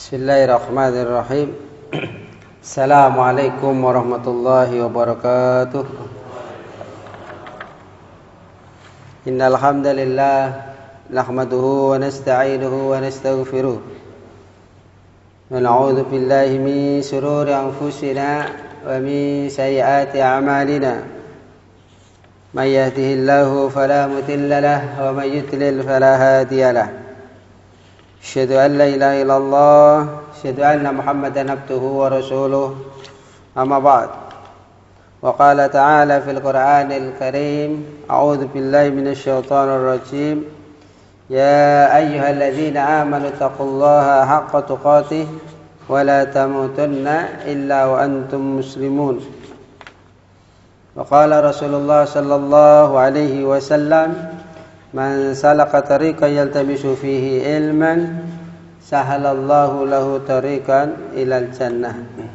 Bismillahirrahmanirrahim. Assalamualaikum warahmatullahi wabarakatuh. Innal hamdalillah nahmaduhu wa nasta'inuhu wa nastaghfiruh. Wa na'udzu billahi min shururi anfusina wa min sayyiati a'malina. May yahdihillahu fala mudilla lahu wa may yudlil fala hadiya lahu. Asyhadu an la ilaha illallah, asyhadu anna Muhammadan abduhu wa rasuluh. Amma ba'd. Wa qala ta'ala fil Qur'anil Karim, a'udzu billahi minasy syaithanir rajim. Ya ayyuhalladzina amanu taqullaha haqqa tuqatih wa la tamutunna illa wa antum muslimun. Wa qala Rasulullah sallallahu alaihi wasallam, man salaka tariqan yaltamisu fihi ilman sahalallahu lahu tariqan ilal jannah.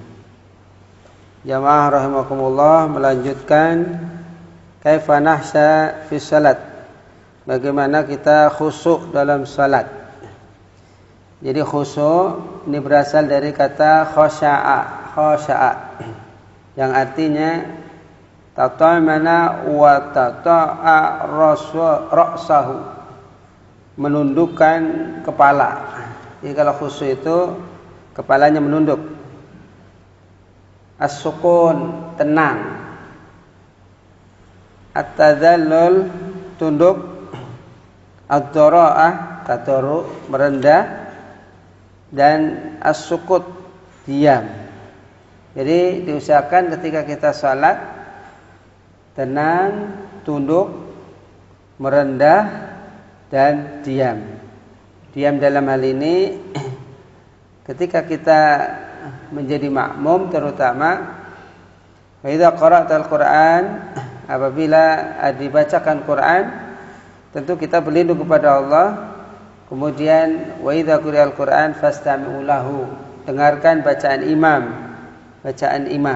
Jamaah rahimakumullah, melanjutkan kaifa nahsya fi salat, bagaimana kita khusyuk dalam salat. Jadi khusyuk ini berasal dari kata khasya'a yang artinya tatamana wa tata'a ra'sahu, menundukkan kepala. Jadi kalau khusyuk itu kepalanya menunduk. As-sukun, tenang. At-tadallul, tunduk. Ad-dara'ah, tadarru, merendah. Dan as-sukut, diam. Jadi diusahakan ketika kita salat tenang, tunduk, merendah, dan diam. Diam dalam hal ini ketika kita menjadi makmum terutama. Wa idza qara'tal Qur'an, apabila dibacakan Quran, tentu kita berlindung kepada Allah. Kemudian wa idza quri'al Qur'an fastami'u lahu, dengarkan bacaan imam.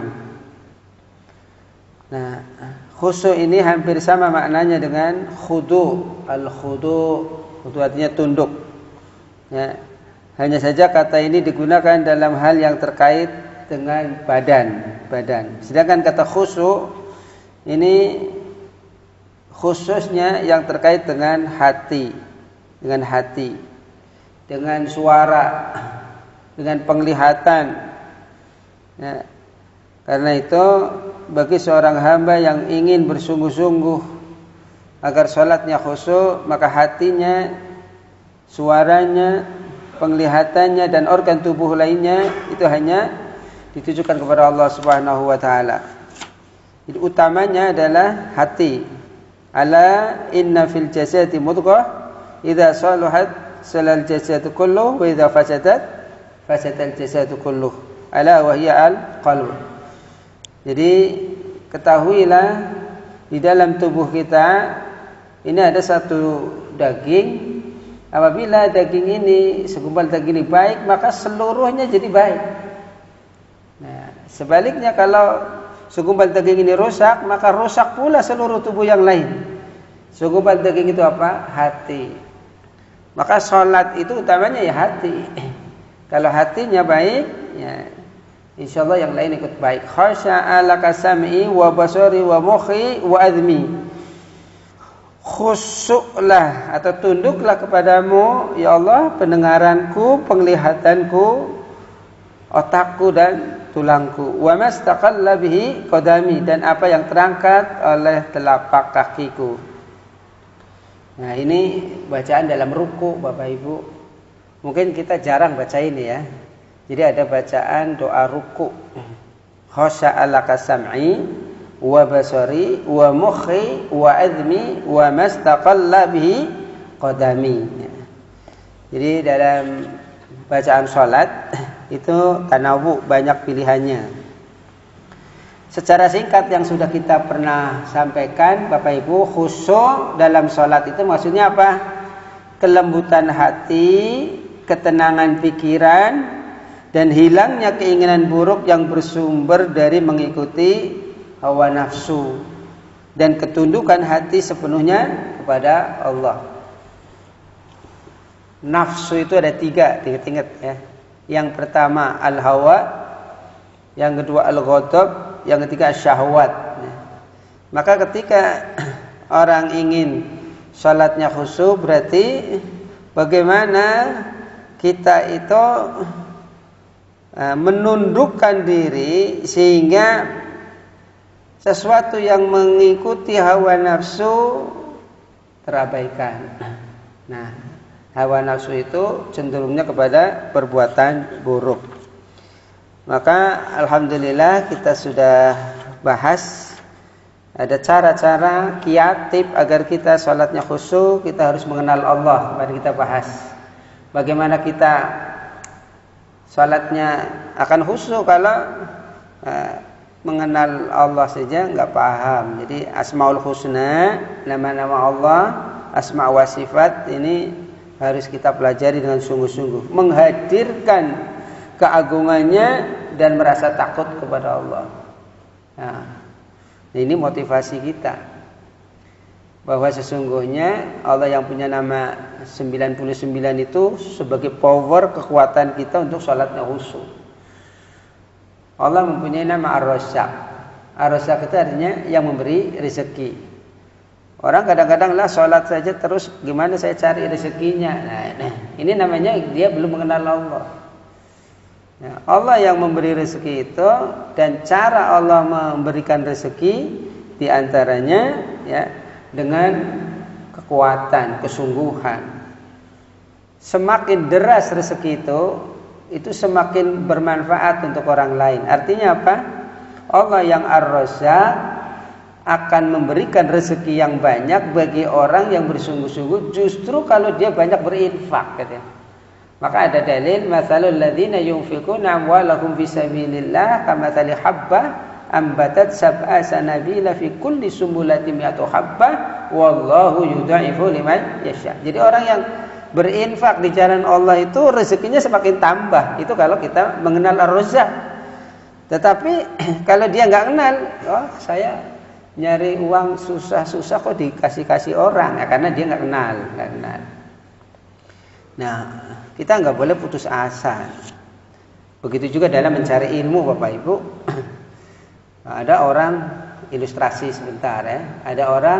Nah, khusyuk ini hampir sama maknanya dengan khudu. Khudu artinya tunduk. Ya. Hanya saja kata ini digunakan dalam hal yang terkait dengan badan. Sedangkan kata khusyuk ini khususnya yang terkait dengan hati, dengan suara, dengan penglihatan. Ya. Karena itu bagi seorang hamba yang ingin bersungguh-sungguh agar salatnya khusyuk, maka hatinya, suaranya, penglihatannya dan organ tubuh lainnya itu hanya ditujukan kepada Allah Subhanahu wa taala. Jadi utamanya adalah hati. Ala inna fil jasadi mudghah idza salahat salal jasadu kulluh wa idza fasadat fasadal jasadu kulluh. Ala wa hiya al qalb. Jadi ketahuilah di dalam tubuh kita ini ada satu daging. Apabila daging ini, segumpal daging ini baik, maka seluruhnya jadi baik. Nah, sebaliknya kalau segumpal daging ini rusak, maka rusak pula seluruh tubuh yang lain. Segumpal daging itu apa? Hati. Maka sholat itu utamanya ya hati. Kalau hatinya baik, ya insyaallah yang lain ikut baik. Khasya'a laka sam'i wa basari wa mukhi wa admi. Khusyuklah atau tunduklah kepadamu ya Allah pendengaranku, penglihatanku, otakku dan tulangku. Wa mastaqalla bihi qadami, dan apa yang terangkat oleh telapak kakiku. Nah, ini bacaan dalam ruku, Bapak Ibu. Mungkin kita jarang baca ini ya. Jadi ada bacaan doa ruku. Khasya'a laka sam'i wa basari wa mukhi wa admi wa mastaqalla bihi qadami. Jadi dalam bacaan salat itu tanawu banyak pilihannya. Secara singkat yang sudah kita pernah sampaikan Bapak Ibu, khusyuk dalam salat itu maksudnya apa? Kelembutan hati, ketenangan pikiran, dan hilangnya keinginan buruk yang bersumber dari mengikuti hawa nafsu, dan ketundukan hati sepenuhnya kepada Allah. Nafsu itu ada tiga, ingat-ingat ya. Yang pertama al-hawa, yang kedua al-ghadab, yang ketiga syahwat. Maka ketika orang ingin salatnya khusyuk, berarti bagaimana kita itu menundukkan diri sehingga sesuatu yang mengikuti hawa nafsu terabaikan. Nah, hawa nafsu itu cenderungnya kepada perbuatan buruk. Maka alhamdulillah kita sudah bahas ada cara-cara kiatib agar kita salatnya khusyuk. Kita harus mengenal Allah. Mari kita bahas bagaimana kita salatnya akan khusyuk kalau mengenal Allah saja nggak paham. Jadi Asmaul Husna, nama-nama Allah, asma wa sifat ini harus kita pelajari dengan sungguh-sungguh, menghadirkan keagungannya dan merasa takut kepada Allah. Nah, ini motivasi kita bahwa sesungguhnya Allah yang punya nama 99 itu sebagai power kekuatan kita untuk salatnya khusyuk. Allah mempunyai nama Ar-Razzaq. Ar-Razzaq itu artinya yang memberi rezeki. Orang kadang-kadang lah salat saja terus gimana saya cari rezekinya. Nah, ini namanya dia belum mengenal Allah. Nah, Allah yang memberi rezeki itu, dan cara Allah memberikan rezeki diantaranya ya dengan kekuatan, kesungguhan. Semakin deras rezeki itu semakin bermanfaat untuk orang lain. Artinya apa? Allah yang Ar-Razzaq akan memberikan rezeki yang banyak bagi orang yang bersungguh-sungguh justru kalau dia banyak berinfak, katanya. Maka ada dalil, matsalul ladzina yunfiquna amwalahum fisabilillah kamatsali habbah ambatat sab'a sanabila fi kulli sumbulatin mi'atu habbah wallahu yudha'ifu liman yasha. Jadi orang yang berinfak di jalan Allah itu rezekinya semakin tambah. Itu kalau kita mengenal Ar-Razzaq. Tetapi kalau dia nggak kenal, oh saya nyari uang susah-susah kok dikasih orang, ya, karena dia nggak kenal. Nah, kita nggak boleh putus asa. Begitu juga dalam mencari ilmu, Bapak Ibu. Ada orang, ilustrasi sebentar ya, ada orang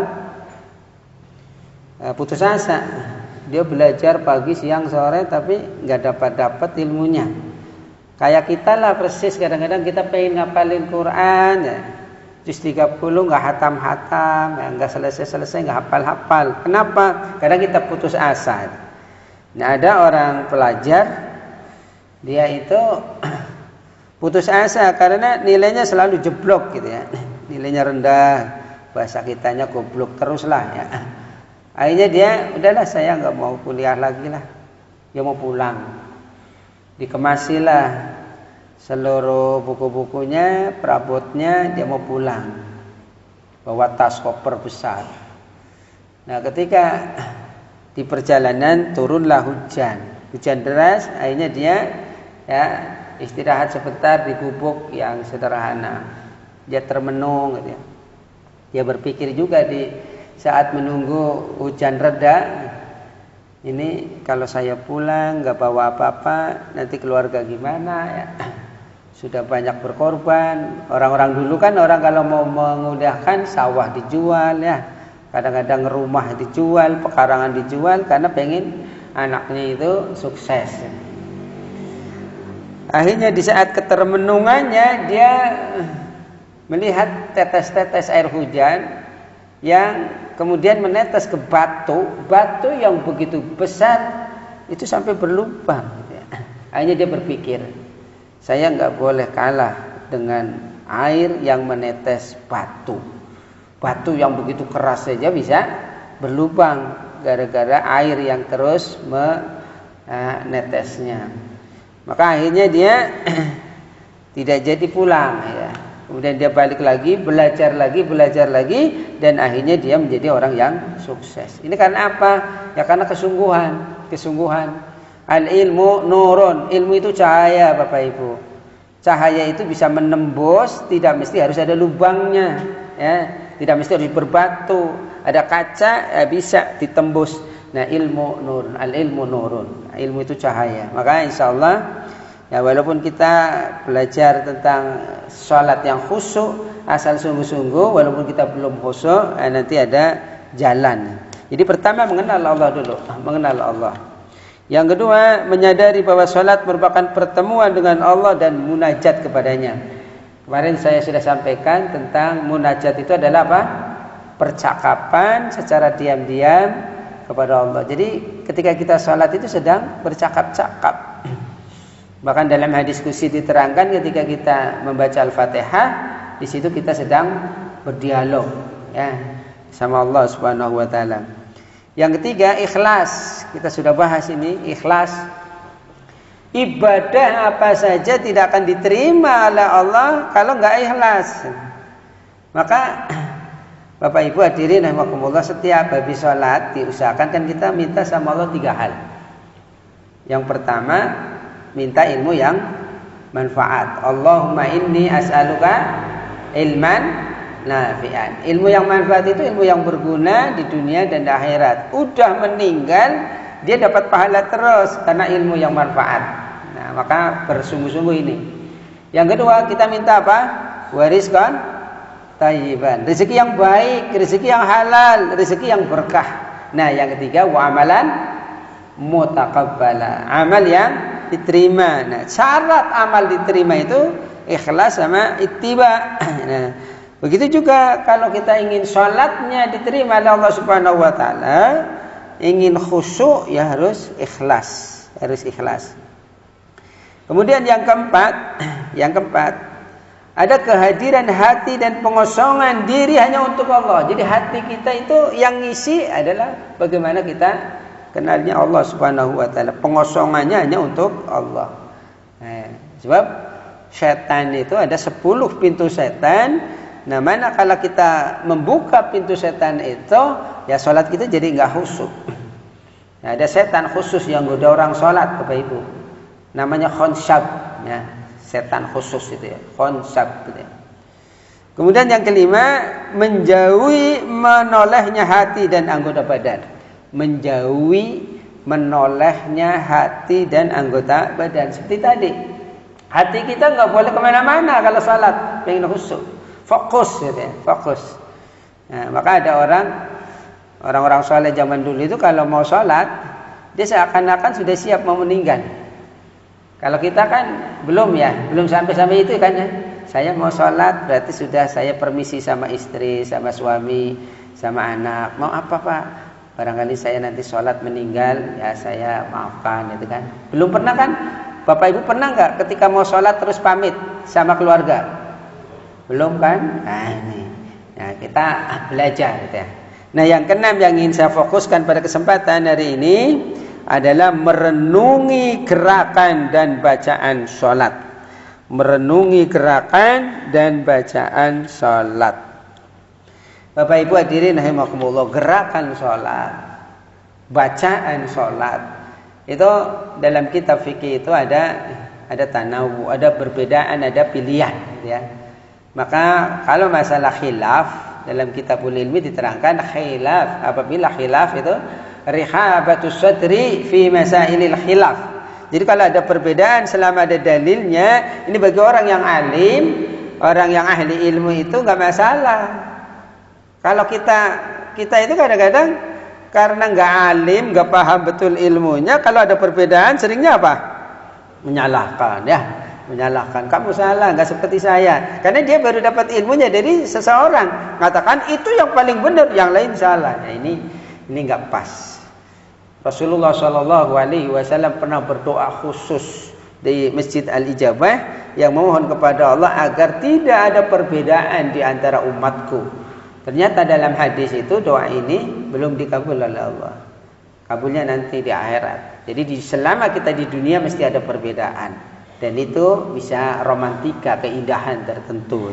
putus asa. Dia belajar pagi, siang, sore, tapi nggak dapat ilmunya. Kayak kita lah persis, kadang-kadang kita pengen ngapalin Quran, ya. Juz 30 nggak hatam-hatam, ya. Nggak selesai-selesai, nggak hafal-hafal. Kenapa? Kadang kita putus asa. Nah, ada orang pelajar, dia itu putus asa karena nilainya selalu jeblok gitu ya. Nilainya rendah, bahasa kitanya goblok terus lah ya. Akhirnya dia, udahlah saya nggak mau kuliah lagi lah, dia mau pulang. Dikemasilah seluruh buku-bukunya, perabotnya, dia mau pulang. Bawa tas koper besar. Nah, ketika di perjalanan turunlah hujan deras, akhirnya dia ya istirahat sebentar di gubuk yang sederhana. Dia termenung gitu ya. Dia berpikir juga di saat menunggu hujan reda, ini kalau saya pulang nggak bawa apa-apa, nanti keluarga gimana ya? Sudah banyak berkorban. Orang-orang dulu kan orang kalau mau mengudahkan sawah dijual ya, kadang-kadang rumah dijual, pekarangan dijual karena pengen anaknya itu sukses. Akhirnya di saat ketermenungannya dia melihat tetes-tetes air hujan yang kemudian menetes ke batu yang begitu besar itu sampai berlubang. Akhirnya dia berpikir, saya nggak boleh kalah dengan air yang menetes batu yang begitu keras saja bisa berlubang gara-gara air yang terus menetesnya. Maka akhirnya dia tidak jadi pulang ya. Kemudian dia balik lagi, belajar lagi, dan akhirnya dia menjadi orang yang sukses. Ini karena apa? Ya karena kesungguhan. Al-ilmu nurun, ilmu itu cahaya, Bapak Ibu. Cahaya itu bisa menembus, tidak mesti harus ada lubangnya, ya. Tidak mesti harus berbatu, ada kaca, ya bisa ditembus. Nah, ilmu nurun, al-ilmu nurun. Ilmu itu cahaya. Maka insyaallah Ya walaupun kita belajar tentang sholat yang khusyuk, asal sungguh-sungguh, walaupun kita belum khusyuk, nanti ada jalan. Jadi pertama mengenal Allah dulu, mengenal Allah. Yang kedua menyadari bahwa sholat merupakan pertemuan dengan Allah dan munajat kepadanya. Kemarin saya sudah sampaikan tentang munajat itu adalah apa? Percakapan secara diam-diam kepada Allah. Jadi ketika kita sholat itu sedang bercakap-cakap. Bahkan dalam hadis qudsi diterangkan ketika kita membaca Al-Fatihah, di situ kita sedang berdialog ya sama Allah Subhanahu wa taala. Yang ketiga, ikhlas. Kita sudah bahas ini, ikhlas. Ibadah apa saja tidak akan diterima oleh Allah kalau enggak ikhlas. Maka Bapak Ibu hadirin rahimakumullah, setiap habis sholat diusahakan kan kita minta sama Allah 3 hal. Yang pertama, minta ilmu yang manfaat. Allahumma inni as'aluka ilman nafi'an. Ilmu yang manfaat itu ilmu yang berguna di dunia dan di akhirat. Udah meninggal dia dapat pahala terus karena ilmu yang manfaat. Nah, maka bersungguh-sungguh ini. Yang kedua, kita minta apa? Warizqan thayyiban. Rezeki yang baik, rezeki yang halal, rezeki yang berkah. Nah, yang ketiga, wa amalan mutaqabbala. Amal yang diterima. Nah, syarat amal diterima itu ikhlas sama ittiba. Nah, begitu juga kalau kita ingin sholatnya diterima oleh Allah Subhanahu wa taala, ingin khusyuk ya harus ikhlas, harus ikhlas. Kemudian yang keempat, ada kehadiran hati dan pengosongan diri hanya untuk Allah. Jadi hati kita itu yang ngisi adalah bagaimana kita kenalnya Allah Subhanahu wa taala. Pengosongannya hanya untuk Allah. Nah, sebab setan itu ada 10 pintu setan. Nah, mana kalau kita membuka pintu setan itu, ya sholat kita jadi nggak khusyuk. Nah, ada setan khusus yang goda orang sholat, Bapak Ibu. Namanya khonsab, ya, setan khusus itu ya, khonsab. Gitu ya. Kemudian yang kelima, menjauhi menolehnya hati dan anggota badan. Menjauhi menolehnya hati dan anggota badan. Seperti tadi, hati kita nggak boleh kemana-mana kalau sholat, pengen khusyuk, fokus, gitu ya, fokus. Nah, maka ada orang-orang soleh zaman dulu itu kalau mau sholat, dia seakan-akan sudah siap mau meninggal. Kalau kita kan belum ya, belum sampai itu kan ya. Saya mau sholat berarti sudah saya permisi sama istri, sama suami, sama anak. Mau apa Pak? Barangkali saya nanti sholat meninggal, ya saya maafkan, gitu kan. Belum pernah kan? Bapak Ibu pernah nggak ketika mau sholat terus pamit sama keluarga? Belum kan? Nah ini, nah, kita belajar, gitu ya. Nah yang keenam yang ingin saya fokuskan pada kesempatan hari ini adalah merenungi gerakan dan bacaan sholat. Merenungi gerakan dan bacaan sholat. Bapak Ibu hadirin rahimakumullah, gerakan sholat, bacaan sholat itu dalam kitab fikih itu ada tanawu, ada perbedaan, ada pilihan, ya. Maka kalau masalah khilaf dalam kitabul ilmi diterangkan khilaf, apabila khilaf itu rihabatus sadri fi masailil khilaf. Jadi kalau ada perbedaan selama ada dalilnya, ini bagi orang yang alim, orang yang ahli ilmu itu nggak masalah. Kalau kita itu kadang-kadang karena nggak alim, nggak paham betul ilmunya, kalau ada perbedaan seringnya apa? Menyalahkan, ya, menyalahkan. Kamu salah, nggak seperti saya. Karena dia baru dapat ilmunya dari seseorang, mengatakan itu yang paling benar, yang lain salah. Nah, ini nggak pas. Rasulullah Shallallahu Alaihi Wasallam pernah berdoa khusus di Masjid Al-Ijabah yang memohon kepada Allah agar tidak ada perbedaan di antara umatku. Ternyata dalam hadis itu doa ini belum dikabul oleh Allah. Kabulnya nanti di akhirat. Jadi selama kita di dunia mesti ada perbedaan, dan itu bisa romantika, keindahan tertentu.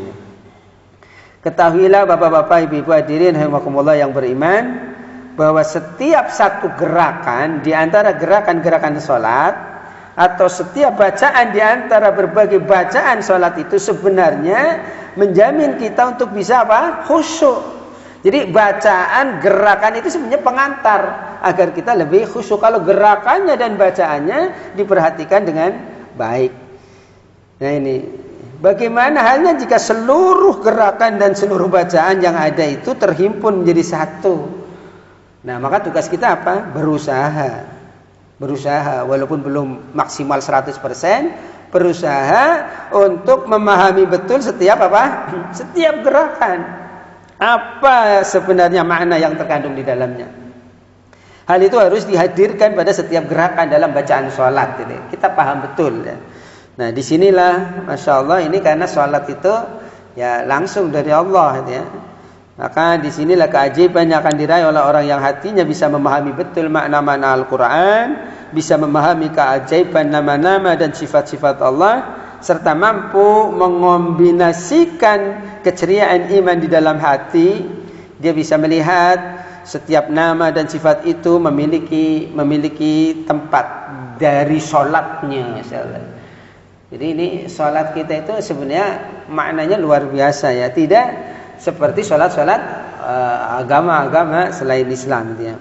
Ketahuilah bapak-bapak, ibu-ibu hadirin rahimakumullah yang beriman, bahwa setiap satu gerakan di antara gerakan-gerakan sholat atau setiap bacaan di antara berbagai bacaan sholat itu sebenarnya menjamin kita untuk bisa apa? Khusyuk. Jadi bacaan, gerakan itu sebenarnya pengantar agar kita lebih khusyuk. Kalau gerakannya dan bacaannya diperhatikan dengan baik. Nah ini, bagaimana halnya jika seluruh gerakan dan seluruh bacaan yang ada itu terhimpun menjadi satu? Nah, maka tugas kita apa? Berusaha. Berusaha, walaupun belum maksimal 100%, berusaha untuk memahami betul setiap apa? Setiap gerakan. Apa sebenarnya makna yang terkandung di dalamnya? Hal itu harus dihadirkan pada setiap gerakan dalam bacaan sholat. Kita paham betul. Ya. Nah, disinilah, masya Allah, ini karena sholat itu ya langsung dari Allah. Ya. Maka disinilah keajaiban yang akan diraih oleh orang yang hatinya bisa memahami betul makna-makna Al-Quran, bisa memahami keajaiban nama-nama dan sifat-sifat Allah, serta mampu mengombinasikan keceriaan iman di dalam hati. Dia bisa melihat setiap nama dan sifat itu memiliki tempat dari sholatnya. Jadi ini sholat kita itu sebenarnya maknanya luar biasa ya. Tidak seperti sholat-sholat agama-agama selain Islam. Ya.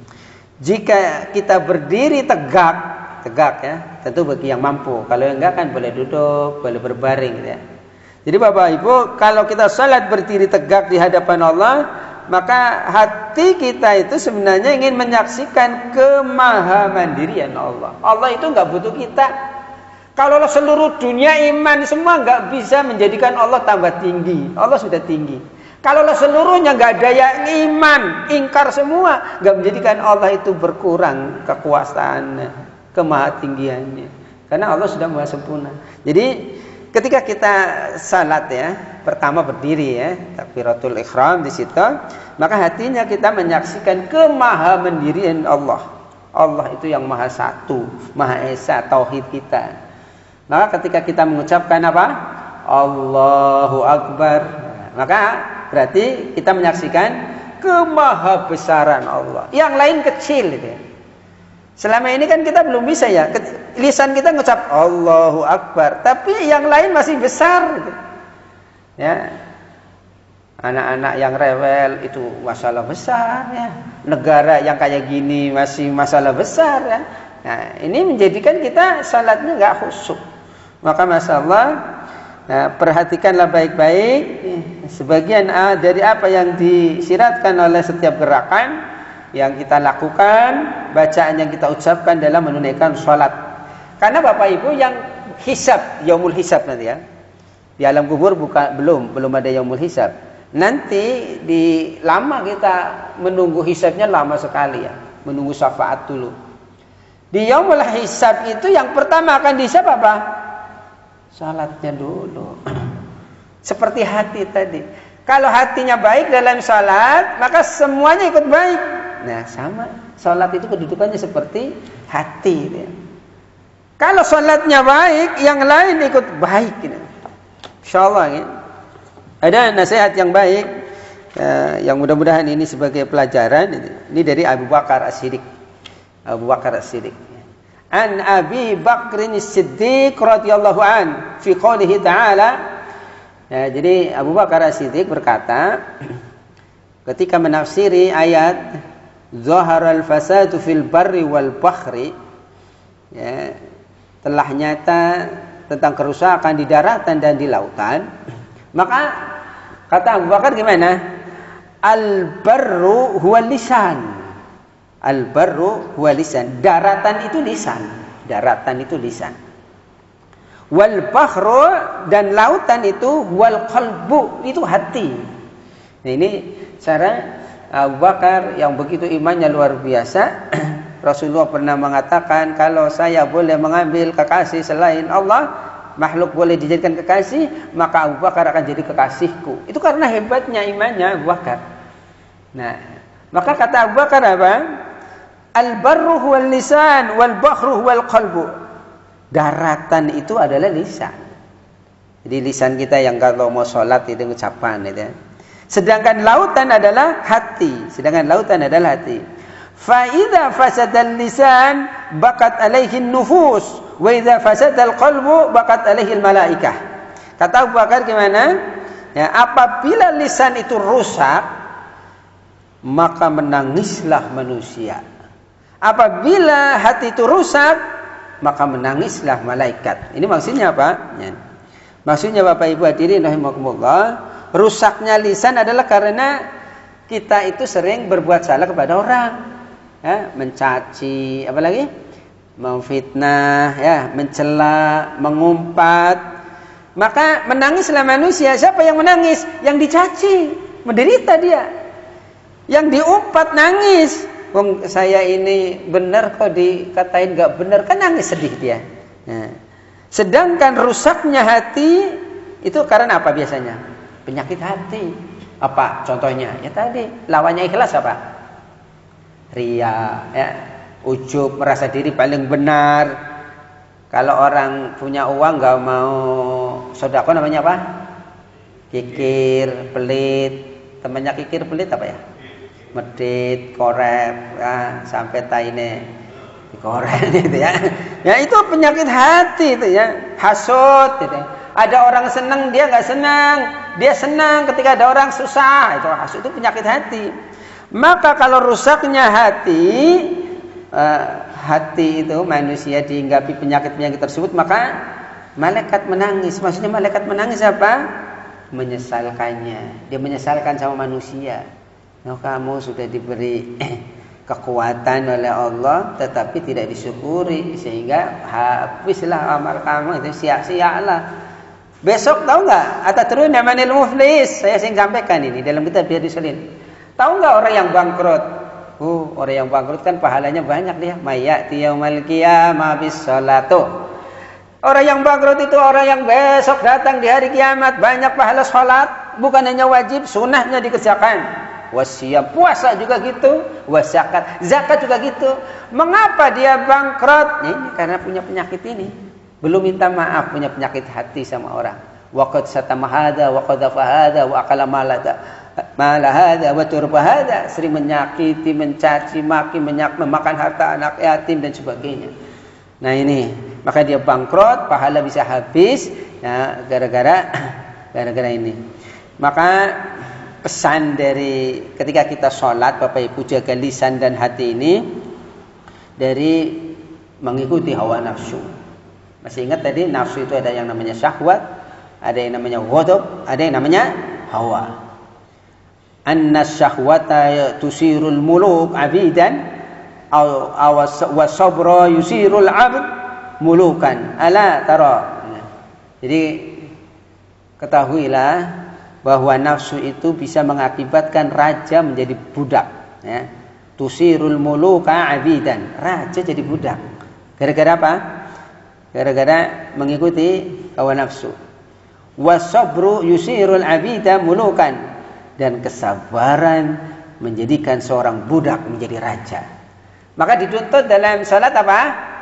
Jika kita berdiri tegak ya, tentu bagi yang mampu. Kalau enggak kan boleh duduk, boleh berbaring. Ya. Jadi Bapak Ibu, kalau kita sholat berdiri tegak di hadapan Allah, maka hati kita itu sebenarnya ingin menyaksikan kemahamandirian Allah. Allah itu enggak butuh kita. Kalau seluruh dunia iman semua nggak bisa menjadikan Allah tambah tinggi. Allah sudah tinggi. Kalau seluruhnya nggak ada yang iman, ingkar semua, nggak menjadikan Allah itu berkurang kekuasaannya, kemahatinggiannya. Karena Allah sudah maha sempurna. Jadi ketika kita salat ya, pertama berdiri ya, takbiratul ihram di situ, maka hatinya kita menyaksikan kemahamandirian Allah. Allah itu yang maha satu, maha esa, tauhid kita. Maka ketika kita mengucapkan apa? Allahu Akbar, maka berarti kita menyaksikan kemahabesaran Allah. Yang lain kecil gitu. Selama ini kan kita belum bisa ya, lisan kita mengucap Allahu Akbar, tapi yang lain masih besar gitu. Ya. Anak-anak yang rewel itu masalah besar ya. Negara yang kayak gini masih masalah besar ya. Nah, ini menjadikan kita salatnya nggak khusyuk. Maka masya Allah, perhatikanlah baik-baik sebagian dari apa yang disiratkan oleh setiap gerakan yang kita lakukan, bacaan yang kita ucapkan dalam menunaikan sholat. Karena Bapak Ibu yang hisab, yaumul hisab nanti ya, di alam kubur belum ada yaumul hisab. Nanti lama kita menunggu hisabnya lama sekali ya, menunggu syafaat dulu. Di yaumul hisab itu yang pertama akan dihisab apa? Salatnya dulu. Seperti hati tadi. Kalau hatinya baik dalam salat, maka semuanya ikut baik. Nah, sama. Salat itu kedudukannya seperti hati. Kalau salatnya baik, yang lain ikut baik. Insyaallah ya. Ada nasihat yang baik, yang mudah-mudahan ini sebagai pelajaran. Ini dari Abu Bakar As-Siddiq. Abu Bakar As-Siddiq. An Abi Bakrin As-Siddiq radhiyallahu an fi qoulihi ta'ala. Ya, jadi Abu Bakar As-Siddiq berkata ketika menafsiri ayat zaharal fasadu fil barri wal bahri, ya, telah nyata tentang kerusakan di daratan dan di lautan, maka kata Abu Bakar gimana? Al barru huwa lisan. Al-barru huwa lisan. Daratan itu lisan. Daratan itu lisan. Wal bahru, dan lautan itu wal qalbu, itu hati. Nah, ini cara Abu Bakar yang begitu imannya luar biasa. Rasulullah pernah mengatakan, kalau saya boleh mengambil kekasih selain Allah, makhluk boleh dijadikan kekasih, maka Abu Bakar akan jadi kekasihku. Itu karena hebatnya imannya Abu Bakar. Nah, maka kata Abu Bakar apa? Al-barru huwal lisan wal bahru huwal qalbu. Daratan itu adalah lisan. Jadi lisan kita yang kalau mau sholat itu ucapan itu. Sedangkan lautan adalah hati. Fa idza fasadal lisan bakat alaihi nufus wa idza fasadal qalbu bakat alaihi malaikah. Kata Abu Bakar gimana? Ya, apabila lisan itu rusak, maka menangislah manusia. Apabila hati itu rusak, maka menangislah malaikat. Ini maksudnya apa? Ya. Maksudnya Bapak Ibu hadirin rahimakumullah, rusaknya lisan adalah karena kita itu sering berbuat salah kepada orang, ya, mencaci, apalagi memfitnah, ya, mencela, mengumpat. Maka menangislah manusia. Siapa yang menangis? Yang dicaci, menderita dia. Yang diumpat nangis. Wong saya ini benar kok dikatain gak benar, kan nangis sedih dia. Nah, sedangkan rusaknya hati itu karena apa biasanya? Penyakit hati. Apa contohnya? Ya tadi, lawannya ikhlas apa? Ria, ya, ujub, merasa diri paling benar. Kalau orang punya uang gak mau sedekah namanya apa? Kikir, pelit. Temannya kikir, pelit apa ya? Medit, korep, ya, sampai taine dikorek gitu ya. Ya itu penyakit hati itu ya, hasud gitu. Ada orang senang dia nggak senang, dia senang ketika ada orang susah, itu hasud, itu penyakit hati. Maka kalau rusaknya hati itu manusia dihinggapi penyakit-penyakit tersebut, maka malaikat menangis. Maksudnya malaikat menangis apa? Menyesalkannya. Dia menyesalkan sama manusia. Nah, kamu sudah diberi kekuatan oleh Allah tetapi tidak disyukuri sehingga habislah amal kamu, itu sia-sialah. Besok tahu nggak? Atatruna manil muflis? Saya sering sampaikan ini dalam kitab Riyadhus Shalihin. Tahu nggak orang yang bangkrut? Orang yang bangkrut kan pahalanya banyak dia. Mayati yaumal qiyamah bis salatu. Orang yang bangkrut itu orang yang besok datang di hari kiamat banyak pahala salat, bukan hanya wajib, sunnahnya dikerjakan. Wasiyam, puasa juga gitu, wazakat, zakat juga gitu. Mengapa dia bangkrut? Ini karena punya penyakit ini. Belum minta maaf, punya penyakit hati sama orang. Waqad satama hadza wa qadhafa hadza wa akala mala hadza wa turba hadza, sering menyakiti, mencaci maki, memakan harta anak yatim dan sebagainya. Nah ini, maka dia bangkrut, pahala bisa habis, ya, gara-gara ini. Maka pesan dari ketika kita sholat, Bapak Ibu, jaga lisan dan hati ini dari mengikuti hawa nafsu. Masih ingat tadi nafsu itu ada yang namanya syahwat, ada yang namanya ghadab, ada yang namanya hawa. Anna syahwata tusirul muluk abidan aw sabra yusirul abd mulukan. Ala tara. Jadi ketahuilah bahwa nafsu itu bisa mengakibatkan raja menjadi budak, ya. Tusirul muluka abidan, raja jadi budak. Gara-gara apa? Gara-gara mengikuti hawa nafsu. Wasabru yusirul abida mulukan, dan kesabaran menjadikan seorang budak menjadi raja. Maka dituntut dalam salat apa?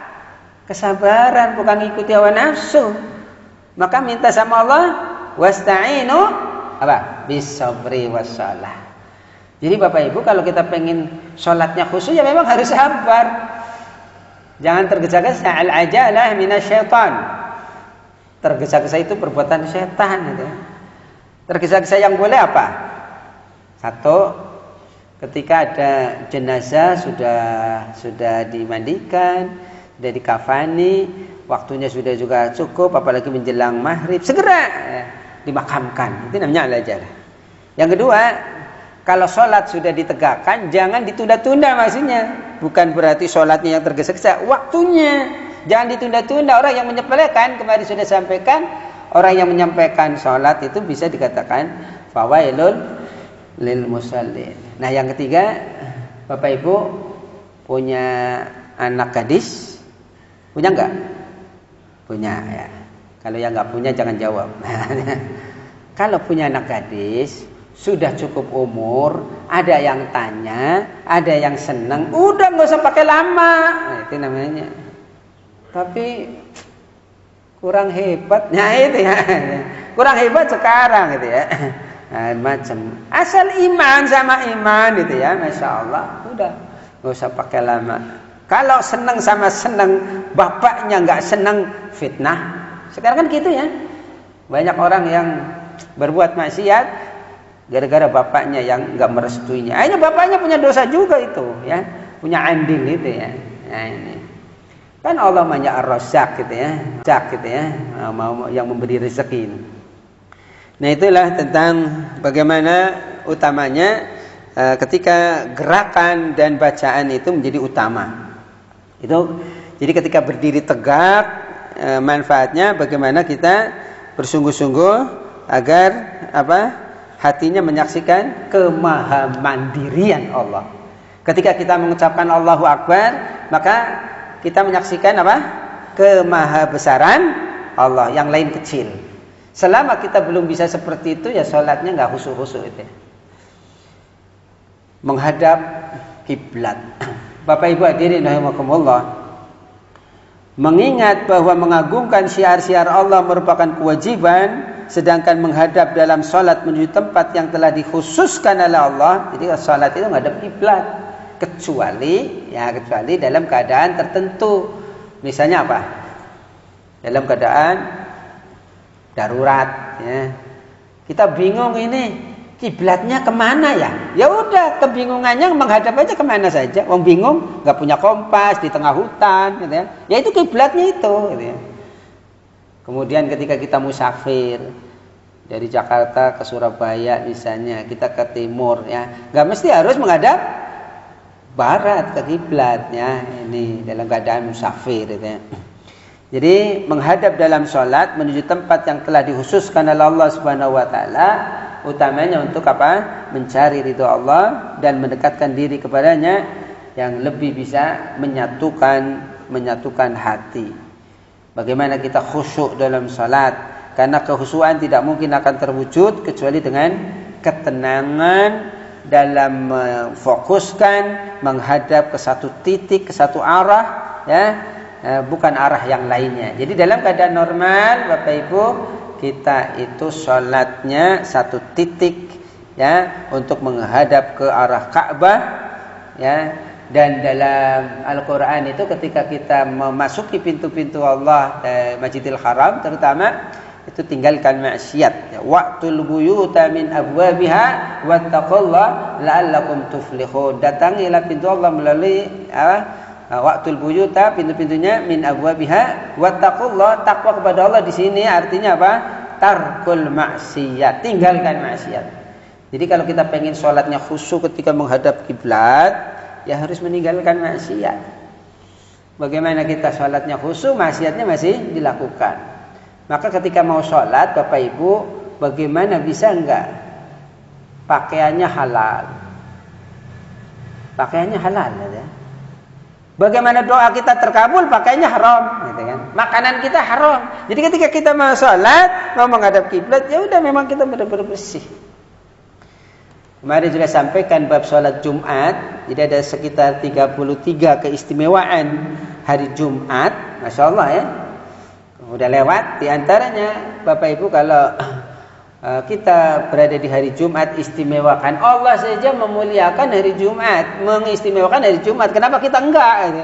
Kesabaran, bukan ikuti hawa nafsu. Maka minta sama Allah, wasta'inu apa? Bisabri wassalah. Jadi Bapak Ibu, kalau kita pengen sholatnya khusyuk, ya memang harus sabar. Jangan tergesa-gesa. Al-ajalah minasyaitan. Tergesa-gesa itu perbuatan setan gitu. Tergesa-gesa yang boleh apa? Satu, ketika ada jenazah sudah dimandikan, sudah dikafani, waktunya sudah juga cukup, apalagi menjelang maghrib, segera dimakamkan. Itu namanya al-ajalah. Yang kedua, kalau sholat sudah ditegakkan, jangan ditunda-tunda maksudnya. Bukan berarti sholatnya yang tergesa-gesa, waktunya jangan ditunda-tunda. Orang yang menyepelekan, kemarin sudah sampaikan, orang yang menyampaikan sholat itu bisa dikatakan fawailul lil musallin. Nah yang ketiga, Bapak Ibu punya anak gadis, punya enggak? Punya ya. Kalau yang nggak punya jangan jawab. Kalau punya anak gadis, sudah cukup umur, ada yang tanya, ada yang senang, udah nggak usah pakai lama. Nah, itu namanya. Tapi kurang hebat, nah itu ya. Kurang hebat sekarang gitu ya. Nah, macam asal iman sama iman gitu ya, masya Allah, udah nggak usah pakai lama. Kalau senang sama senang, bapaknya nggak senang, fitnah. Sekarang kan gitu ya. Banyak orang yang berbuat maksiat gara-gara bapaknya yang enggak merestuinya. Akhirnya bapaknya punya dosa juga itu, ya. Punya andil itu ya. Nah ini. Kan Allah Maha Ar-Razzaq gitu ya. Cak gitu ya. Mau yang memberi rezeki. Nah, itulah tentang bagaimana utamanya ketika gerakan dan bacaan itu menjadi utama. Itu jadi ketika berdiri tegak, manfaatnya bagaimana kita bersungguh-sungguh agar hatinya menyaksikan kemahamandirian Allah. Ketika kita mengucapkan Allahu Akbar, maka kita menyaksikan kemahabesaran Allah, yang lain kecil. Selama kita belum bisa seperti itu, ya sholatnya nggak khusyuk-khusyuk itu. Menghadap kiblat. Bapak Ibu hadirin rahimakumullah. Mengingat bahwa mengagungkan syiar-syiar Allah merupakan kewajiban, sedangkan menghadap dalam sholat menuju tempat yang telah dikhususkan oleh Allah. Jadi sholat itu menghadap kiblat, kecuali dalam keadaan tertentu. Misalnya apa? Dalam keadaan darurat, ya. Kita bingung ini kiblatnya kemana ya? Ya udah, kebingungannya menghadap aja kemana saja. Wong bingung, nggak punya kompas di tengah hutan, gitu ya. Ya itu kiblatnya itu, gitu ya. Kemudian ketika kita musafir dari Jakarta ke Surabaya misalnya, kita ke timur, ya, nggak mesti harus menghadap barat ke kiblatnya. Ini dalam keadaan musafir, gitu ya. Jadi menghadap dalam sholat menuju tempat yang telah dikhususkan oleh Allah Subhanahu Wa Taala, utamanya untuk mencari ridho Allah dan mendekatkan diri kepadanya, yang lebih bisa menyatukan hati. Bagaimana kita khusyuk dalam salat? Karena kekhusyuan tidak mungkin akan terwujud kecuali dengan ketenangan dalam memfokuskan menghadap ke satu titik, ke satu arah, ya, bukan arah yang lainnya. Jadi dalam keadaan normal, Bapak Ibu, kita itu sholatnya satu titik, ya, untuk menghadap ke arah Ka'bah, ya. Dan dalam Al-Quran itu ketika kita memasuki pintu-pintu Allah, Masjidil Haram terutama, itu tinggalkan maksiat. Waqtul buyuta min abwabiha wattaqullah la'allakum tuflihun. Datangilah pintu Allah melalui waqtul buyuta, pintu-pintunya, min abwabiha wattaqullah. Takwa kepada Allah di sini artinya apa? Tarkul maksiat, tinggalkan maksiat. Jadi kalau kita pengen sholatnya khusyuk ketika menghadap kiblat, ya harus meninggalkan maksiat. Bagaimana kita sholatnya khusyuk, maksiatnya masih dilakukan. Maka ketika mau sholat, Bapak Ibu, bagaimana bisa enggak pakaiannya halal? Pakaiannya halal, ya. Bagaimana doa kita terkabul, pakaiannya haram, gitu kan? Makanan kita haram. Jadi ketika kita mau sholat, mau menghadap kiblat, ya udah, memang kita benar-benar bersih. Kemarin sudah sampaikan bab sholat Jumat. Jadi ada sekitar 33 keistimewaan hari Jumat, Masya Allah, ya. Udah lewat. Di antaranya, Bapak Ibu, kalau kita berada di hari Jumat, istimewakan. Allah saja memuliakan hari Jumat, mengistimewakan hari Jumat. Kenapa kita enggak?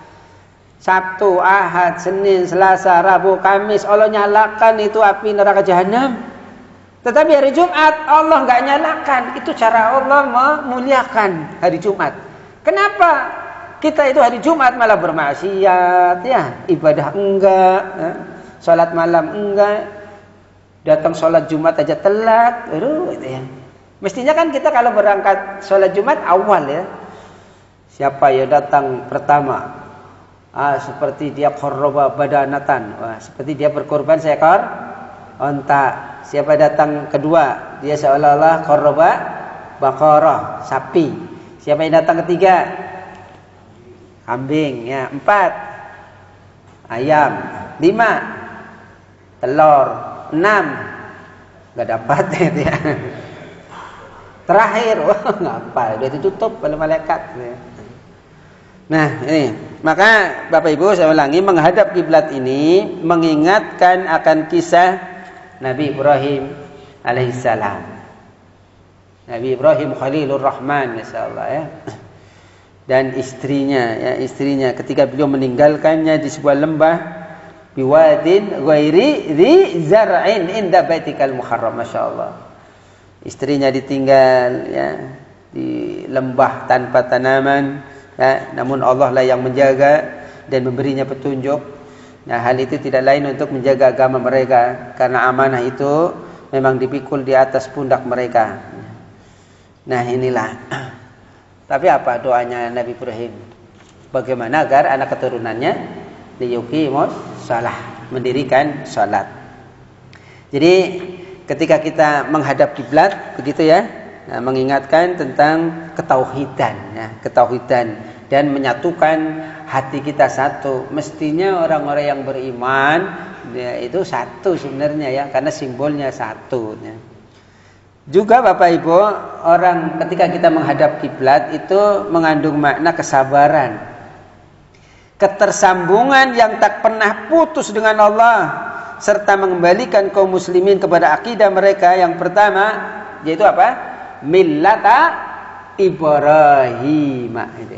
Sabtu, Ahad, Senin, Selasa, Rabu, Kamis, Allah nyalakan itu api neraka jahanam. Tetapi hari Jumat Allah enggak nyalakan. Itu cara Allah memuliakan hari Jumat. Kenapa kita itu hari Jumat malah bermaksiat, ya, ibadah enggak, ya? Sholat malam enggak, datang sholat Jumat aja telat, gitu ya. Mestinya kan kita kalau berangkat sholat Jumat awal, ya, siapa ya datang pertama, seperti dia korba badanatan, seperti dia berkorban seekor onta. Siapa datang kedua, dia seolah-olah korba baqarah, sapi. Siapa yang datang ketiga, kambing, ya. 4 ayam, 5 telur, 6 nggak dapat, ya. Terakhir, ngapa? Udah ditutup oleh malaikat, ya. Nah, ini maka Bapak Ibu, saya ulangi, menghadap kiblat ini mengingatkan akan kisah Nabi Ibrahim alaihissalam. Nabi Ibrahim Khalilur Rahman, masyaallah, ya. Dan istrinya ketika beliau meninggalkannya di sebuah lembah, biwadin ghairi dzi zar'in inda baitikal muharram, masyaallah. Istrinya ditinggal, ya, di lembah tanpa tanaman, ya, namun Allah lah yang menjaga. dan memberinya petunjuk. Nah, hal itu tidak lain untuk menjaga agama mereka, karena amanah itu memang dipikul di atas pundak mereka. Nah, inilah. Tapi apa doanya Nabi Ibrahim? Bagaimana agar anak keturunannya liyuqimus shalah, mendirikan salat. Jadi ketika kita menghadap kiblat, begitu ya, nah, mengingatkan tentang ketauhidan, ya, ketauhidan dan menyatukan hati kita satu. Mestinya orang-orang yang beriman ya, itu satu sebenarnya ya, karena simbolnya satu. Ya. Juga Bapak Ibu, orang ketika kita menghadap kiblat itu mengandung makna kesabaran, ketersambungan yang tak pernah putus dengan Allah, serta mengembalikan kaum muslimin kepada akidah mereka yang pertama, yaitu apa? Millata Ibrahim.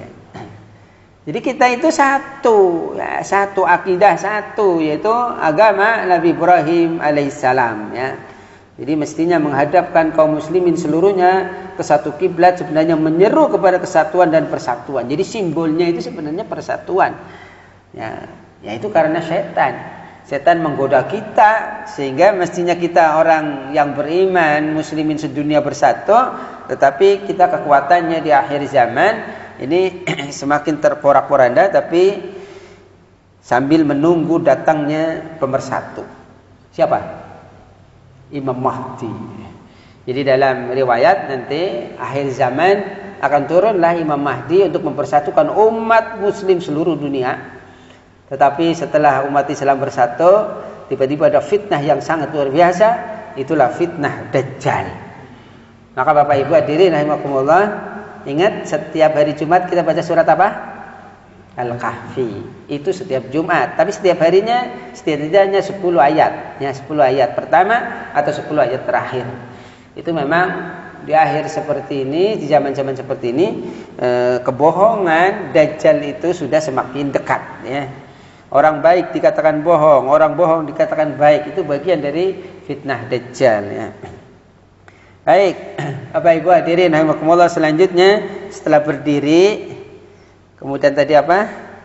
Jadi kita itu satu, ya, satu akidah, satu, yaitu agama Nabi Ibrahim alaihissalam. Ya. Jadi mestinya menghadapkan kaum muslimin seluruhnya ke satu kiblat sebenarnya menyeru kepada kesatuan dan persatuan. Jadi simbolnya itu sebenarnya persatuan. Ya, yaitu karena setan menggoda kita, sehingga mestinya kita orang yang beriman, muslimin sedunia bersatu, tetapi kita kekuatannya di akhir zaman ini semakin terporak-poranda, tapi sambil menunggu datangnya pemersatu. Siapa? Imam Mahdi. Jadi dalam riwayat nanti akhir zaman akan turunlah Imam Mahdi untuk mempersatukan umat muslim seluruh dunia. Tetapi setelah umat Islam bersatu, tiba-tiba ada fitnah yang sangat luar biasa, itulah fitnah Dajjal. Maka Bapak Ibu hadirin rahimakumullah, ingat setiap hari Jumat kita baca surat apa? Al-Kahfi. Itu setiap Jumat, tapi setiap harinya setidaknya 10 ayat, ya 10 ayat pertama atau 10 ayat terakhir. Itu memang di akhir seperti ini, di zaman-zaman seperti ini, kebohongan Dajjal itu sudah semakin dekat, ya. Orang baik dikatakan bohong, orang bohong dikatakan baik, itu bagian dari fitnah Dajjal, ya. Baik, Bapak Ibu hadirin rahimakumullah, selanjutnya setelah berdiri, kemudian tadi apa?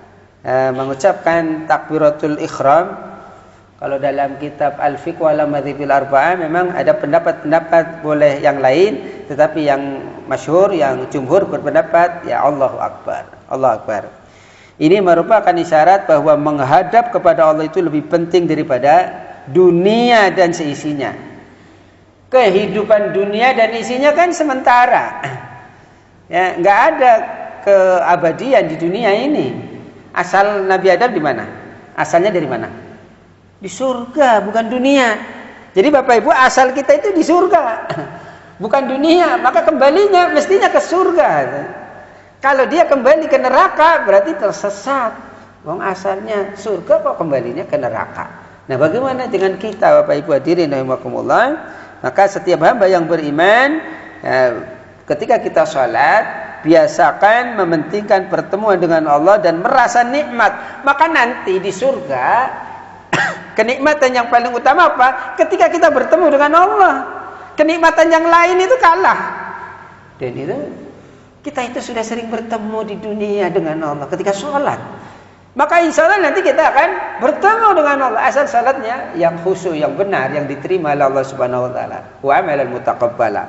Mengucapkan takbiratul ihram. Kalau dalam kitab Al-Fiqh wal Madhibil Arba'ah memang ada pendapat-pendapat boleh yang lain, tetapi yang masyhur, yang jumhur berpendapat ya Allahu Akbar. Allahu Akbar. Ini merupakan isyarat bahwa menghadap kepada Allah itu lebih penting daripada dunia dan seisinya. Kehidupan dunia dan isinya kan sementara. Ya, enggak ada keabadian di dunia ini. Asal Nabi Adam di mana? Asalnya dari mana? Di surga, bukan dunia. Jadi Bapak Ibu, asal kita itu di surga, bukan dunia. Maka kembalinya mestinya ke surga. Kalau dia kembali ke neraka berarti tersesat. Wong asalnya surga kok kembalinya ke neraka. Nah, bagaimana dengan kita Bapak Ibu hadirin rahimakumullah? Maka setiap hamba yang beriman, ketika kita sholat, biasakan mementingkan pertemuan dengan Allah dan merasa nikmat. Maka nanti di surga kenikmatan yang paling utama apa? Ketika kita bertemu dengan Allah. Kenikmatan yang lain itu kalah. Dan itu kita itu sudah sering bertemu di dunia dengan Allah ketika sholat. Maka insya Allah nanti kita akan bertemu dengan Allah. Asal sholatnya yang khusyuk, yang benar, yang diterima oleh Allah Subhanahu Wa Taala. Wa amalan mutaqabbala.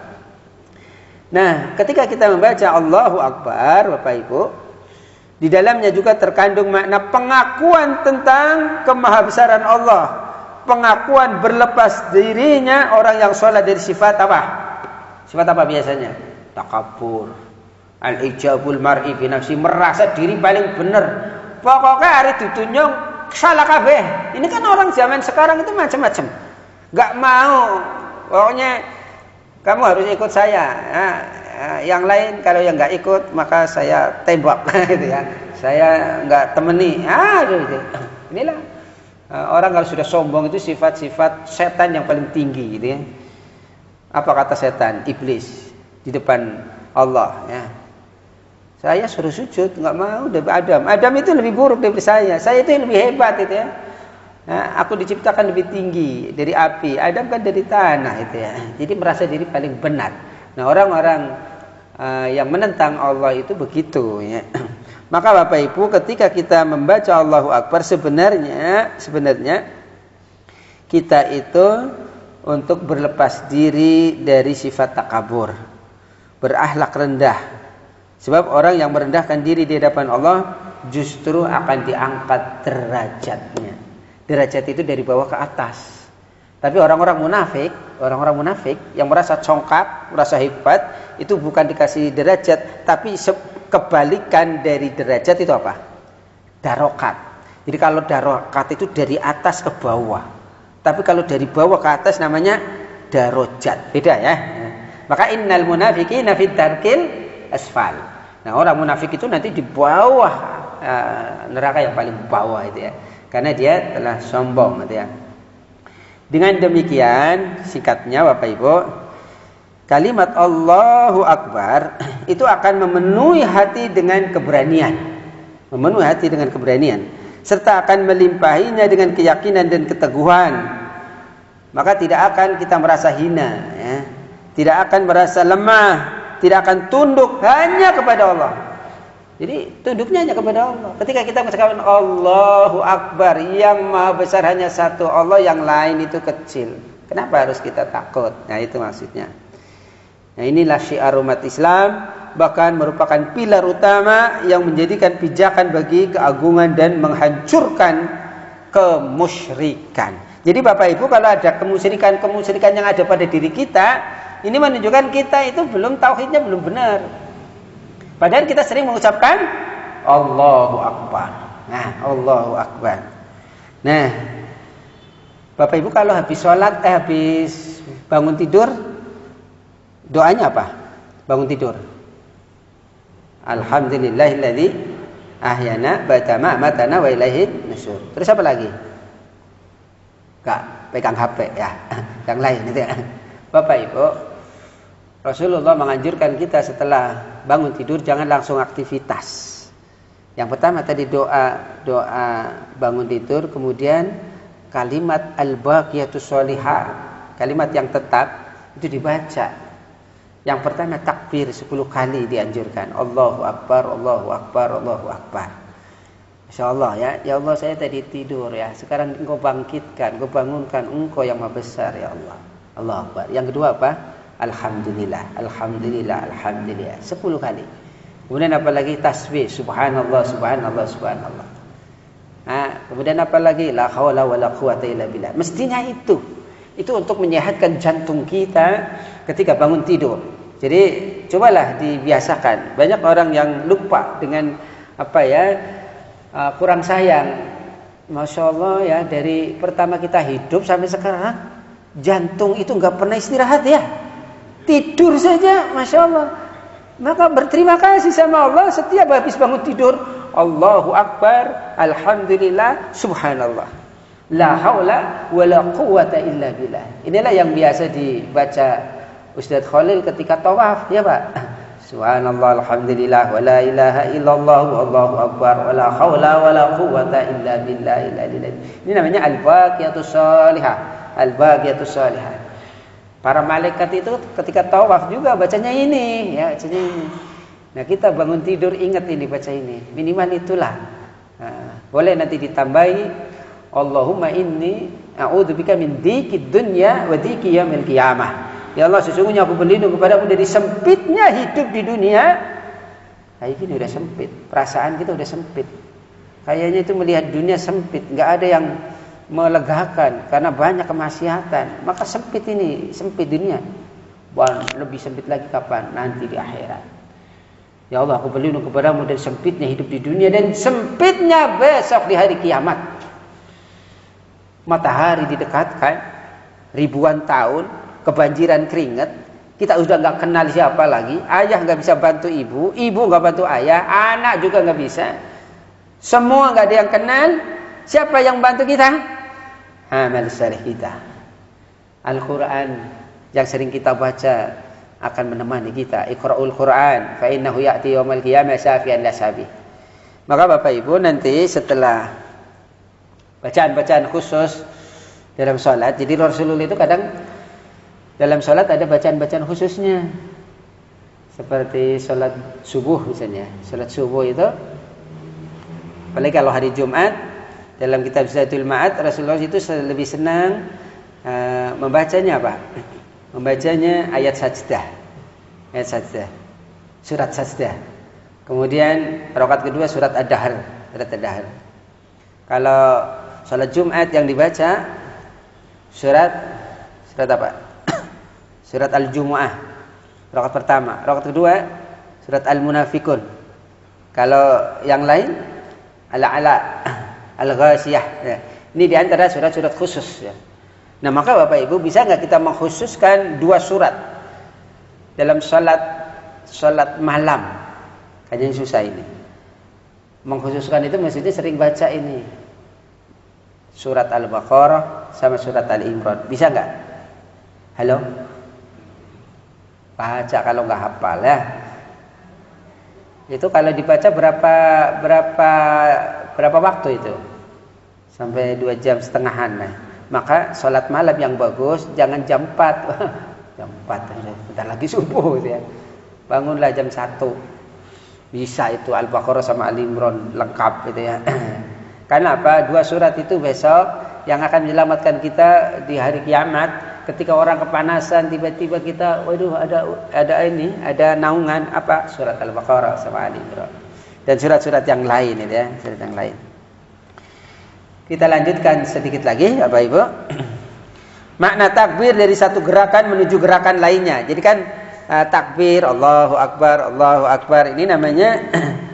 Nah, ketika kita membaca Allahu Akbar, Bapak Ibu, di dalamnya juga terkandung makna pengakuan tentang kemahabesaran Allah, pengakuan berlepas dirinya orang yang sholat dari sifat apa? Sifat apa biasanya? Takabur, al-ijabul mar'i fi nafsi, merasa diri paling benar. Pokoknya hari ditunjuk salah kabeh. Ini kan orang zaman sekarang itu macam-macam. Gak mau, pokoknya kamu harus ikut saya. Nah, yang lain kalau yang nggak ikut maka saya tembak, gitu ya. Saya nggak temeni. Gitu. Inilah orang kalau sudah sombong itu sifat-sifat setan yang paling tinggi, gitu ya. Apa kata setan? Iblis di depan Allah. Ya. Saya suruh sujud, nggak mau. Adam itu lebih buruk dari saya. Saya itu lebih hebat, gitu ya. Nah, aku diciptakan lebih tinggi dari api, Adam kan dari tanah, itu ya. Jadi merasa diri paling benar. Nah, orang-orang yang menentang Allah itu begitu, ya. Maka Bapak Ibu, ketika kita membaca Allahu Akbar, sebenarnya kita itu untuk berlepas diri dari sifat takabur, berakhlak rendah. Sebab orang yang merendahkan diri di hadapan Allah justru akan diangkat derajatnya. Derajat itu dari bawah ke atas. Tapi orang-orang munafik yang merasa congkak, merasa hebat, itu bukan dikasih derajat, tapi kebalikan dari derajat itu apa? Darokat. Jadi kalau darokat itu dari atas ke bawah. Tapi kalau dari bawah ke atas namanya darojat. Beda ya. Maka innal munafiqina fid darkil asfal. Nah, orang munafik itu nanti di bawah neraka yang paling bawah itu ya. Karena dia telah sombong gitu ya. Dengan demikian, singkatnya Bapak Ibu, kalimat Allahu Akbar itu akan memenuhi hati dengan keberanian. Memenuhi hati dengan keberanian. Serta akan melimpahinya dengan keyakinan dan keteguhan. Maka tidak akan kita merasa hina ya. Tidak akan merasa lemah. Tidak akan tunduk hanya kepada Allah. Jadi tunduknya hanya kepada Allah. Ketika kita mengucapkan Allahu Akbar, yang maha besar hanya satu Allah, yang lain itu kecil. Kenapa harus kita takut? Nah, itu maksudnya. Nah, inilah syiar umat Islam, bahkan merupakan pilar utama yang menjadikan pijakan bagi keagungan dan menghancurkan kemusyrikan. Jadi Bapak Ibu, kalau ada kemusyrikan yang ada pada diri kita, ini menunjukkan kita itu belum tauhidnya belum benar. Padahal kita sering mengucapkan Allahu Akbar. Nah, Allahu Akbar. Nah, Bapak Ibu kalau habis sholat, habis bangun tidur, doanya apa? Bangun tidur. Alhamdulillahilladzi ahyana ba'da matana wa ilaihin nusyur. Terus apa lagi? Enggak pegang HP ya. Yang lain itu ya. Bapak Ibu, Rasulullah menganjurkan kita setelah bangun tidur jangan langsung aktivitas. Yang pertama tadi doa bangun tidur, kemudian kalimat al-baqiyatus sholihah, kalimat yang tetap itu dibaca. Yang pertama takbir 10 kali dianjurkan. Allahu Akbar, Allahu Akbar, Allahu Akbar. Insyaallah ya. Ya Allah, saya tadi tidur ya. Sekarang Engkau bangkitkan, Engkau bangunkan, Engkau yang Maha besar ya Allah. Allahu Akbar. Yang kedua apa? Alhamdulillah, Alhamdulillah, Alhamdulillah 10 kali. Kemudian apa lagi? Tasbih, Subhanallah, Subhanallah, Subhanallah. Nah, kemudian apa lagi? La haula wala quwata illa billah. Mestinya itu untuk menyehatkan jantung kita ketika bangun tidur. Jadi cobalah dibiasakan. Banyak orang yang lupa dengan kurang sayang. Masya Allah ya, dari pertama kita hidup sampai sekarang jantung itu nggak pernah istirahat ya. Tidur saja, Masya Allah. Maka berterima kasih sama Allah setiap habis bangun tidur. Allahu Akbar, Alhamdulillah, Subhanallah. La haula wa la quwata illa billah. Inilah yang biasa dibaca Ustadz Khalil ketika tawaf, ya Pak. Subhanallah, Alhamdulillah, wa la ilaha illallah, wallahu akbar, wa la haula wa la quwata illa billah. Ini namanya al-baqiyatus sholihah. Al-baqiyatus sholihah. Para malaikat itu ketika tawaf juga bacanya ini, ya, bacanya ini. Nah, kita bangun tidur ingat ini, baca ini. Minimal itulah. Nah, boleh nanti ditambahi Allahumma inni a'udzubika min dzikid dunya wa dziki yaumil qiyamah. Ya Allah, sesungguhnya aku berlindung kepadamu dari sempitnya hidup di dunia. Kayak gini udah sempit, perasaan kita udah sempit. Kayaknya itu melihat dunia sempit, enggak ada yang melegakan karena banyak kemaksiatan. Maka sempit ini, sempit dunia. Lebih sempit lagi kapan? Nanti di akhirat. Ya Allah, aku berlindung kepadamu dari sempitnya hidup di dunia dan sempitnya besok di hari kiamat. Matahari didekatkan ribuan tahun, kebanjiran keringat, kita sudah nggak kenal siapa lagi. Ayah nggak bisa bantu ibu, ibu nggak bantu ayah, anak juga nggak bisa. Semua nggak ada yang kenal. Siapa yang bantu kita? Amal saleh kita. Al-Quran yang sering kita baca akan menemani kita. Iqra'ul Quran fa innahu ya'ti yaumal qiyamah syafi'an lasabi. Maka Bapak Ibu nanti setelah bacaan-bacaan khusus dalam sholat, jadi Rasulullah itu kadang dalam sholat ada bacaan-bacaan khususnya. Seperti sholat subuh misalnya. Sholat subuh itu Apalagi kalau hari Jumat, dalam kitab Zadul Ma'ad Rasulullah itu lebih senang membacanya apa? Membacanya ayat sajdah. Ayat sajdah. Surat sajdah. Kemudian rakaat kedua surat Ad-Dahr, surat Ad-Dahr. Kalau salat Jumat yang dibaca surat apa? Surat Al-Jumu'ah. Rakaat pertama, rakaat kedua surat Al-Munafikun. Kalau yang lain Al-Ala, Al-Ghasiyah. Ya. Ini di antara surat-surat khusus ya. Nah, maka Bapak Ibu bisa nggak kita mengkhususkan 2 surat dalam salat malam? Kayaknya susah ini. Mengkhususkan itu maksudnya sering baca ini. Surat Al-Baqarah sama surat Al-Imran. Bisa nggak? Halo? Baca kalau nggak hafal ya. Itu kalau dibaca berapa waktu itu? Sampai 2 jam setengahan. Nah. Maka sholat malam yang bagus jangan jam 4. Jam 4 bentar lagi subuh gitu ya. Bangunlah jam 1. Bisa itu Al-Baqarah sama Al-Imran lengkap gitu ya. Karena apa? 2 surat itu besok yang akan menyelamatkan kita di hari kiamat. Ketika orang kepanasan tiba-tiba kita waduh ada naungan apa? Surat Al-Baqarah sama Al-Imran. Dan surat-surat yang lain itu ya, surat yang lain. Kita lanjutkan sedikit lagi Bapak Ibu. Makna takbir dari satu gerakan menuju gerakan lainnya. Jadi kan takbir Allahu Akbar ini namanya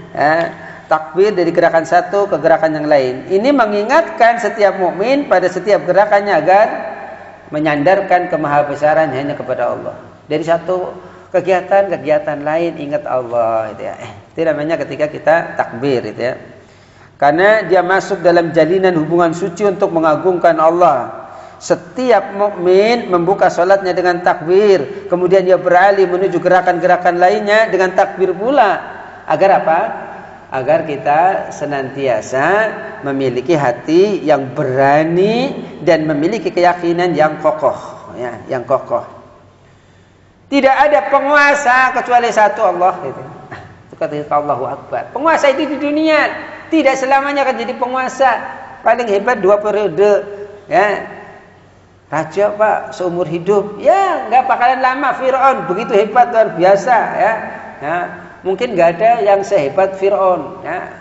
takbir dari gerakan satu ke gerakan yang lain. Ini mengingatkan setiap mukmin pada setiap gerakannya agar menyandarkan kemahabesaran hanya kepada Allah. Dari satu kegiatan lain ingat Allah gitu ya. Itu namanya ketika kita takbir gitu ya. Karena dia masuk dalam jalinan hubungan suci untuk mengagungkan Allah. Setiap mukmin membuka salatnya dengan takbir, kemudian dia beralih menuju gerakan-gerakan lainnya dengan takbir pula. Agar apa? Agar kita senantiasa memiliki hati yang berani dan memiliki keyakinan yang kokoh, ya, yang kokoh. Tidak ada penguasa kecuali satu Allah itu. Itu kata Allahu Akbar. Penguasa itu di dunia tidak selamanya akan jadi penguasa. Paling hebat 2 periode, ya. Raja Pak seumur hidup, ya nggak bakalan lama. Fir'aun begitu hebat luar biasa, ya. Nah, mungkin nggak ada yang sehebat Fir'aun, ya.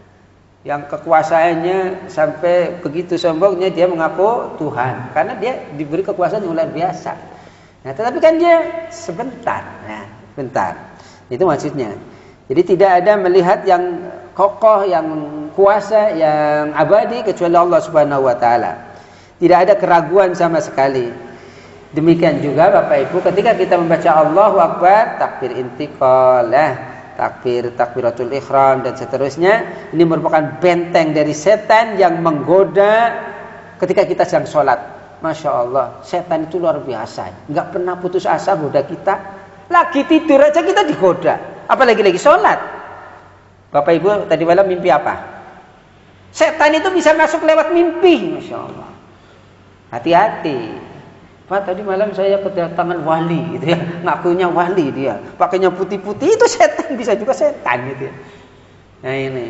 Yang kekuasaannya sampai begitu sombongnya dia mengaku Tuhan, karena dia diberi kekuasaan yang luar biasa. Nah, tetapi kan dia sebentar, nah, sebentar. Itu maksudnya. Jadi tidak ada melihat yang kokoh, yang kuasa, yang abadi kecuali Allah Subhanahu wa taala. Tidak ada keraguan sama sekali. Demikian juga Bapak Ibu ketika kita membaca Allahu Akbar, takbir intiqal, takbiratul ihram dan seterusnya, ini merupakan benteng dari setan yang menggoda ketika kita sedang sholat. Masya Allah, setan itu luar biasa, nggak pernah putus asa goda kita. Lagi tidur aja kita digoda, apalagi lagi sholat. Bapak Ibu tadi malam mimpi apa? Setan itu bisa masuk lewat mimpi, Masya Allah. Hati-hati. Pak, tadi malam saya kedatangan wali gitu ya, ngakunya wali dia, pakainya putih-putih, itu setan, bisa juga setan gitu ya. Nah ini.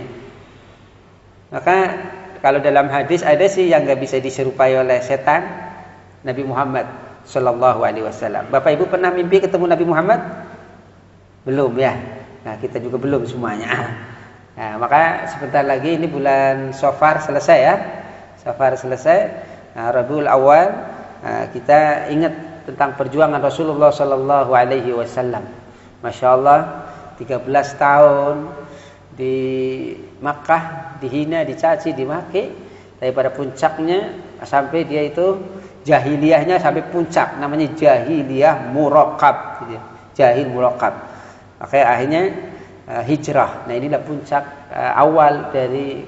Maka kalau dalam hadis ada sih yang nggak bisa diserupai oleh setan, Nabi Muhammad Sallallahu Alaihi Wasallam. Bapak Ibu pernah mimpi ketemu Nabi Muhammad? Belum ya. Nah kita juga belum semuanya. Nah, maka sebentar lagi ini bulan Safar selesai ya. Safar selesai. Nah, Rabiul Awal. Nah, kita ingat tentang perjuangan Rasulullah Sallallahu Alaihi Wasallam. Masya Allah, 13 tahun di Makkah, dihina, dicaci, dimaki, tapi pada puncaknya sampai dia itu jahiliyahnya sampai puncak, namanya jahiliyah muraqab, gitu. Jahil muraqab. Makanya akhirnya hijrah. Nah inilah puncak awal dari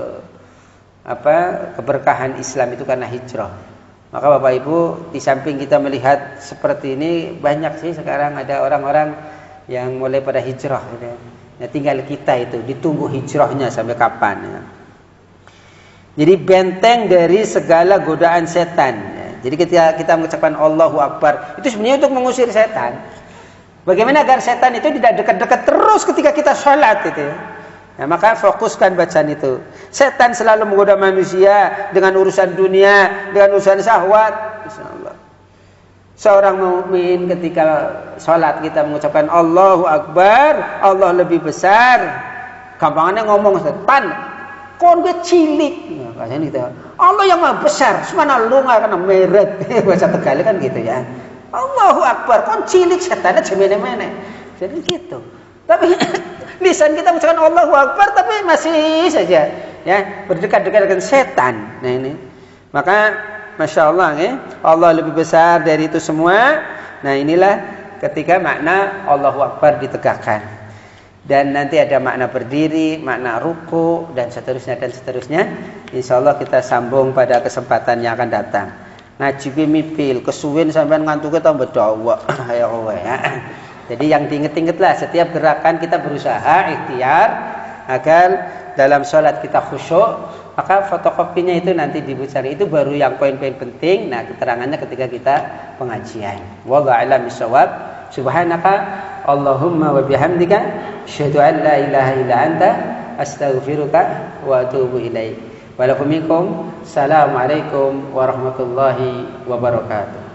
keberkahan Islam itu karena hijrah. Maka Bapak Ibu, di samping kita melihat seperti ini, banyak sih sekarang ada orang-orang yang mulai pada hijrah. Gitu. Nah, tinggal kita itu ditunggu hijrahnya sampai kapan. Ya. Jadi benteng dari segala godaan setan. Ya. Jadi ketika kita mengucapkan Allahu Akbar, itu sebenarnya untuk mengusir setan. Bagaimana agar setan itu tidak dekat-dekat terus ketika kita sholat itu. Ya. Nah, maka fokuskan bacaan itu. Setan selalu menggoda manusia dengan urusan dunia, dengan urusan syahwat. Insyaallah. Seorang mukmin ketika sholat kita mengucapkan Allahu Akbar, Allah lebih besar. Gampangannya ngomong setan, kon gue cilik. Nah, bahasanya gitu. Allah yang maha besar, semana lu nggak kena meret. Bahasa Tegal kan gitu ya. Allahu Akbar, kon cilik setannya cemene-mene. Jadi gitu. Tapi lisan kita mengucapkan Allahu Akbar, tapi masih saja ya berdekat-dekat dengan setan. Nah ini, maka masya Allah ya, Allah lebih besar dari itu semua. Nah inilah ketika makna Allahu Akbar ditegakkan. Dan nanti ada makna berdiri, makna ruku dan seterusnya dan seterusnya. Insya Allah kita sambung pada kesempatan yang akan datang. Ngaji mipil, kesuwen sampean ngantuknya tambah dawa. Ya Allah ya. Jadi yang diinget-ingetlah setiap gerakan kita berusaha ikhtiar agar dalam sholat kita khusyuk. Maka fotokopinya itu nanti dicari, itu baru yang poin-poin penting. Nah keterangannya ketika kita pengajian. Wallahu a'lam bishawab. Subhanaka Allahumma wa bihamdika asyhadu an la ilaha illa anta astaghfiruka wa atubu ilaik. Wa lakum minkum. Assalamualaikum warahmatullahi wabarakatuh.